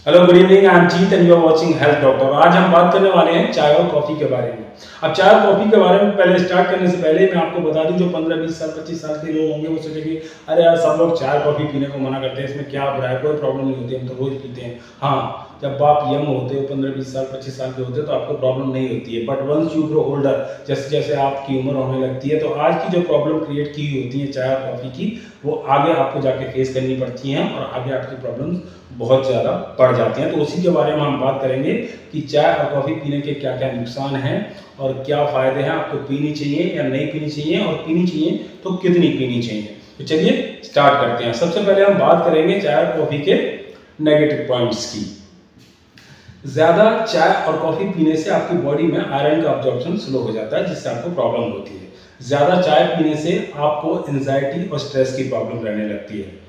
Hello good evening, I am Jeet and you are watching health doctor. आज हम बात करने वाले हैं चाय और कॉफी के बारे में। अब चाय और कॉफी के बारे में पहले स्टार्ट करने से पहले मैं आपको बता दूं, जो 15-20 साल 25 साल के लोग होंगे वो सोचेंगे अरे यार सब लोग चाय कॉफी पीने को मना करते हैं, इसमें क्या बुरा है, कोई प्रॉब्लम नहीं होती, हम तो रोज पीते हैं। हाँ, जब आप यंग होते हो 15-20 साल 25 साल के होते हो तो आपको प्रॉब्लम नहीं होती है, but once you grow older, जैसे जैसे आपकी उम्र होने लगती है तो आज की जो प्रॉब्लम क्रिएट की होती है चाय और कॉफी की, वो आगे आपको जाके फेस करनी पड़ती हैं और आगे आपकी प्रॉब्लम्स बहुत ज़्यादा बढ़ जाती हैं। तो उसी के बारे में हम बात करेंगे कि चाय और कॉफ़ी पीने के क्या क्या नुकसान हैं और क्या फ़ायदे हैं, आपको पीनी चाहिए या नहीं पीनी चाहिए, और पीनी चाहिए तो कितनी पीनी चाहिए। तो चलिए स्टार्ट करते हैं। सबसे पहले हम बात करेंगे चाय और कॉफ़ी के नेगेटिव पॉइंट्स की। ज़्यादा चाय और कॉफ़ी पीने से आपकी बॉडी में आयरन का अब्जॉर्प्शन स्लो हो जाता है, जिससे आपको प्रॉब्लम होती है। ज़्यादा चाय पीने से आपको एंजाइटी और स्ट्रेस की प्रॉब्लम रहने लगती है,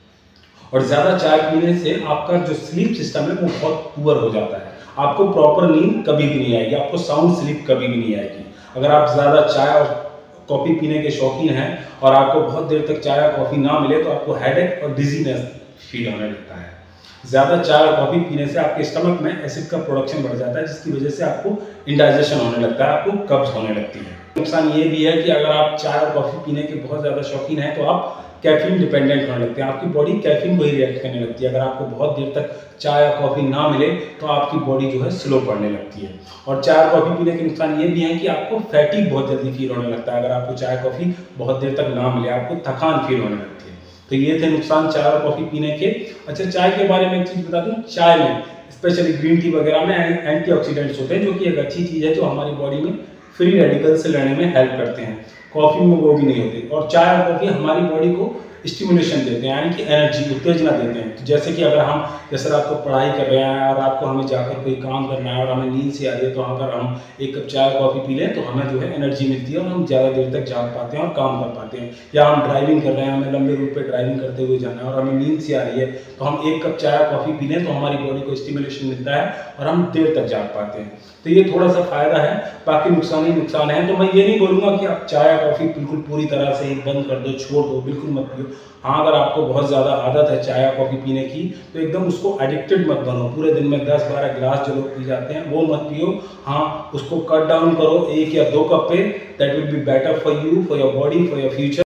और ज़्यादा चाय पीने से आपका जो स्लीप सिस्टम है वो बहुत पुअर हो जाता है। आपको प्रॉपर नींद कभी भी नहीं आएगी, आपको साउंड स्लीप कभी भी नहीं आएगी। अगर आप ज़्यादा चाय और कॉफ़ी पीने के शौकीन हैं और आपको बहुत देर तक चाय और कॉफ़ी ना मिले तो आपको हेडेक और डिजीनेस फील होने लगता है। ज़्यादा चाय और कॉफ़ी पीने से आपके स्टमक में एसिड का प्रोडक्शन बढ़ जाता है, जिसकी वजह से आपको इंडाइजेशन होने लगता है, आपको कब्ज होने लगती है। नुकसान ये भी है कि अगर आप चाय और कॉफ़ी पीने के बहुत ज़्यादा शौकीन हैं तो आप कैफीन डिपेंडेंट होने लगते हैं, आपकी बॉडी कैफीन को ही रिएक्ट करने लगती है। अगर आपको बहुत देर तक चाय या कॉफ़ी ना मिले तो आपकी बॉडी जो है स्लो पड़ने लगती है। और चाय और कॉफ़ी पीने के नुकसान ये भी हैं कि आपको फैटिग बहुत जल्दी फील होने लगता है। अगर आपको चाय कॉफ़ी बहुत देर तक ना मिले, आपको थकान फील होने लगती है। तो ये थे नुकसान चाय और कॉफ़ी पीने के। अच्छा, चाय के बारे में एक चीज़ बता दूँ, चाय में स्पेशली ग्रीन टी वगैरह में एंटीऑक्सीडेंट्स होते हैं, जो कि एक अच्छी चीज़ है जो हमारी बॉडी में फ्री रेडिकल से लड़ने में हेल्प करते हैं। कॉफ़ी में वो भी नहीं होते। और चाय और कॉफ़ी हमारी बॉडी को स्टिमुलेशन देते हैं, यानी कि एनर्जी, उत्तेजना देते हैं। तो जैसे कि अगर हम जैसे रात को पढ़ाई कर रहे हैं और रात को हमें जाकर कोई काम करना है और हमें नींद से आ रही है, तो अगर हम एक कप चाय कॉफ़ी पी लें तो हमें जो है एनर्जी मिलती है और हम ज़्यादा देर तक जाग पाते हैं और काम कर पाते हैं। या हम ड्राइविंग कर रहे हैं, हमें लंबे रूट पर ड्राइविंग करते हुए जाना है और हमें नींद से आ रही है, तो हम एक कप चाय कॉफ़ी पी लें तो हमारी बॉडी को स्टिमुलेशन मिलता है और हम देर तक जाग पाते हैं। तो ये थोड़ा सा फ़ायदा है, बाकी नुकसान ही नुकसान है। तो मैं ये नहीं बोलूँगा कि आप चाय कॉफ़ी बिल्कुल पूरी तरह से बंद कर दो, छोड़ दो, बिल्कुल मत पियो। हाँ, अगर आपको बहुत ज़्यादा आदत है चाय या कॉफ़ी पीने की तो एकदम उसको एडिक्टेड मत बनो। पूरे दिन में 10-12 गिलास जो लोग पी जाते हैं वो मत पियो। हाँ, उसको कट डाउन करो 1 या 2 कप पे। That will be better for you, for your body, for your future.